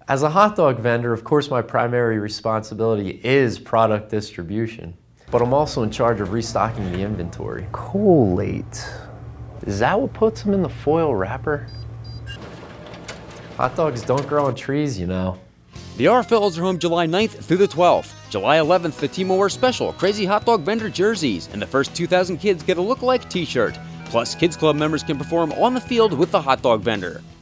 As a hot dog vendor, of course, my primary responsibility is product distribution, but I'm also in charge of restocking the inventory. Collate. Is that what puts them in the foil wrapper? Hot dogs don't grow on trees, you know. The RFLs are home July 9th through the 12th. July 11th, the team will wear special Crazy Hot Dog Vendor jerseys, and the first 2,000 kids get a look-alike t-shirt. Plus, Kids Club members can perform on the field with the hot dog vendor.